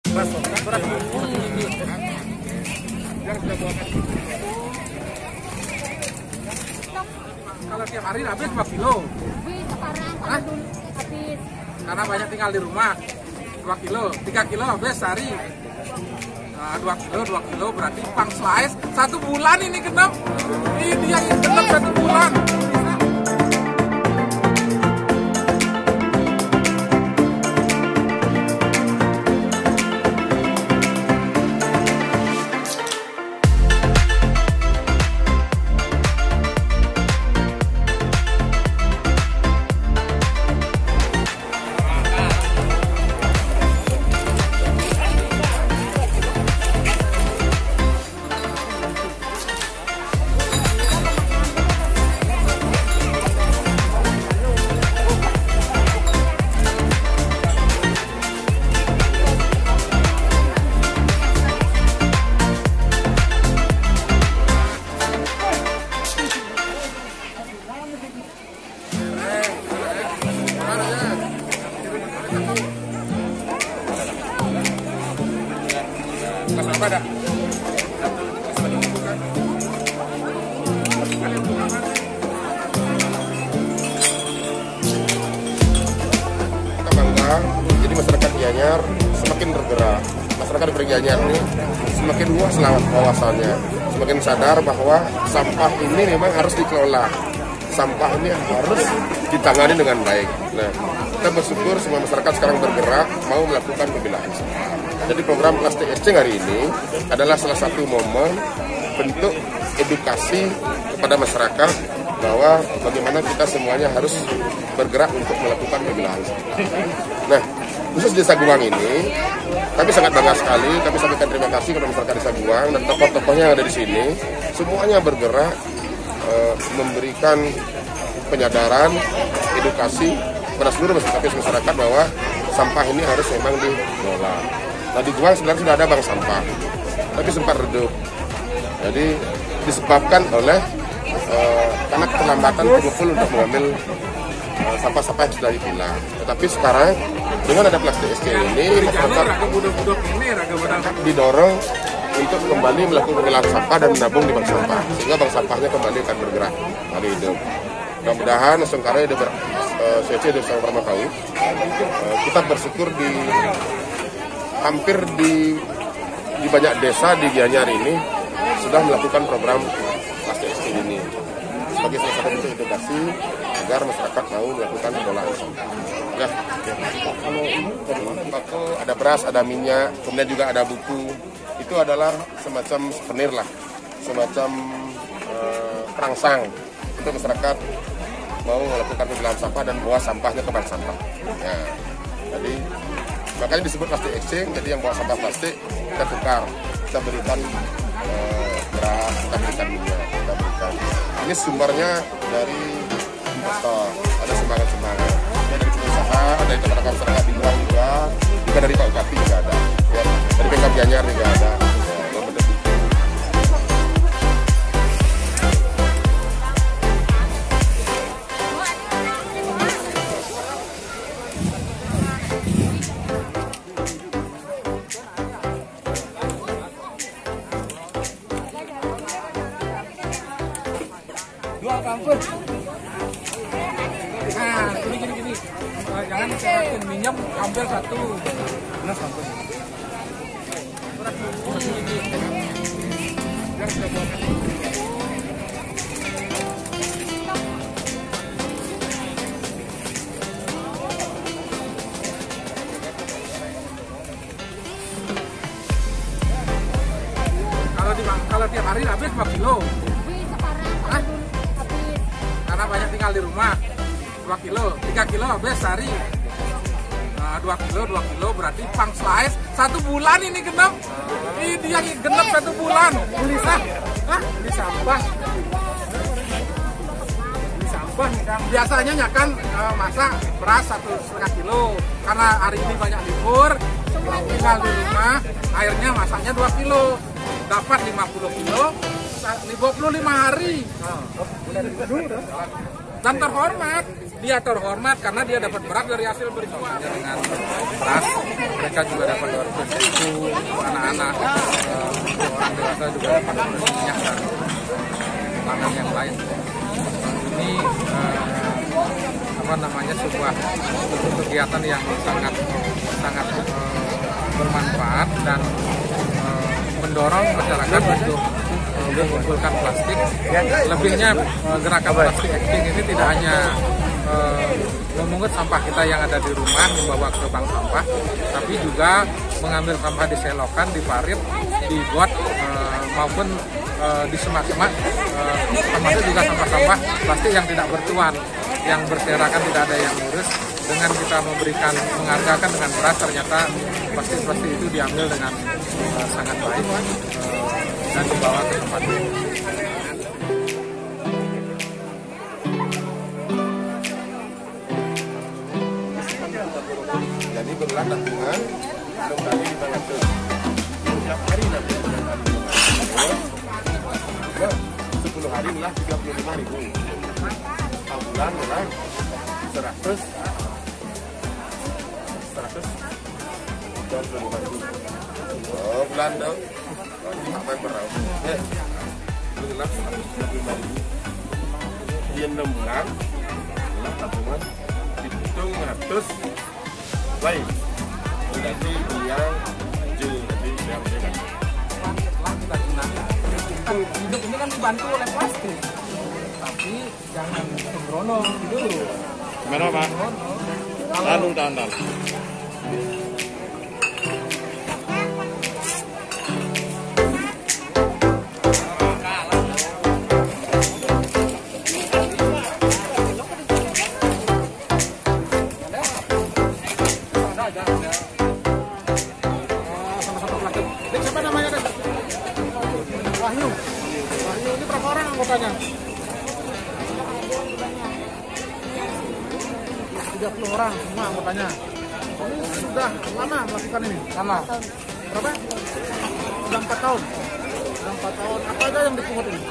Kalau tiap hari habis 2 kilo. Habis. Karena banyak tinggal di rumah. 2 kilo, 3 kilo habis sehari. Nah, 2 kilo berarti pang slice 1 bulan ini genep. Ini yang genep 1 bulan. Apa dah? Kita bangga, jadi masyarakat Gianyar semakin bergerak. Masyarakat di Gianyar ini semakin luas wawasannya, semakin sadar bahwa sampah ini memang harus dikelola. Sampah ini harus ditangani dengan baik. Nah, kita bersyukur semua masyarakat sekarang bergerak mau melakukan pemilahan sampah. Jadi program Plastik Exchange hari ini adalah salah satu momen bentuk edukasi kepada masyarakat bahwa bagaimana kita semuanya harus bergerak untuk melakukan pemilahan sampah. Nah, khusus Desa Guang ini, kami sangat bangga sekali, kami sampaikan terima kasih kepada masyarakat Desa Guang dan tokoh-tokohnya yang ada di sini, semuanya bergerak memberikan penyadaran, edukasi kepada seluruh masyarakat bahwa sampah ini harus memang dikelola. Nah, di Guang sebenarnya sudah ada bank sampah, tapi sempat redup. Jadi disebabkan oleh karena keterlambatan pengumpul untuk mengambil sampah-sampah yang sudah dipilah. Tetapi sekarang dengan ada Plastik Exchange ini, masyarakat didorong untuk kembali melakukan pemilahan sampah dan menabung di bank sampah, sehingga bank sampahnya kembali akan bergerak kembali hidup. Mudah-mudahan Sengkaraya sudah sama tahu. Kita bersyukur hampir di banyak desa di Gianyar ini sudah melakukan program Plastik Exchange ini sebagai salah satu bentuk edukasi agar masyarakat mau melakukan pengolahan sampah. Ya, kalau ini ada beras, ada minyak, kemudian juga ada buku. Itu adalah semacam souvenir lah, semacam perangsang untuk masyarakat mau melakukan pemilahan sampah dan bawa sampahnya ke bank sampah. Ya, jadi makanya disebut Plastik Exchange. Jadi yang bawa sampah plastik kita tukar, kita berikan beras, kita berikan minyak, kita berikan. Ini sumbernya dari investor, ada semangat-semangat, ada dari pengusaha, ada dari teman-teman masyarakat di luar juga dari Pak Bupati juga ada, ya, dari Pemkab Gianyar juga ada. Nah, gini. Jangan seratin minyak, ambil 1. Benar sampai. Kalau tiap hari habis 2 kilo. Karena banyak tinggal di rumah. 2 kilo, 3 kilo habis sehari. Nah, 2 kilo berarti pang slice 1 bulan ini genep. Ini yang genep 1 bulan. Beli sampah. Biasanya nyakan masak beras 1,5 kilo. Karena hari ini banyak libur, tinggal di rumah, airnya masaknya 2 kilo. Dapat 50 kilo, 55 hari. Dan terhormat, dia terhormat karena dia dapat beras dari hasil berjualan. Dengan beras, mereka juga dapat bersusu, anak-anak, orang dewasa juga dapat minyak dan pangan yang lain. Ini sebuah kegiatan yang sangat bermanfaat dan mendorong masyarakat untuk mengumpulkan plastik. Lebihnya gerakan plastik exchange ini tidak hanya memungut sampah kita yang ada di rumah membawa ke bank sampah, tapi juga mengambil sampah di selokan, di parit, di got maupun di semak-semak, termasuk juga sampah-sampah plastik yang tidak bertuan, yang berserakan, tidak ada yang ngurus. Dengan kita memberikan menghargakan dengan beras, ternyata plastik-plastik itu diambil dengan sangat baik dan dibawa ke tempat ini. Jadi berulang tabungan, kembali di tangan setiap hari nanti 10 hari lah 35.000. Bulan adalah 125.000. Oh, bulan dong. Apa yang berapa? Bulan 125.000. Di 6 bulan, bulan tabungan dihitung 100 baik. Berarti yang jadi yang kan. Setelah kita gunakan, hidup ini kan dibantu oleh plastik. Tapi jangan sembrono dulu. Gimana Pak? Lalu tahan. Siapa namanya? Wahyu. Wahyu ini berapa orang anggotanya? 30 orang semua anggotanya. Ini sudah lama melakukan ini? Lama. Berapa? Sudah 4 tahun. Sudah 4 tahun. Apa aja yang dipungut ini?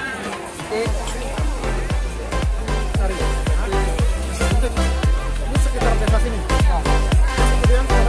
Sari. Ini sekitar desa sini. Kemudian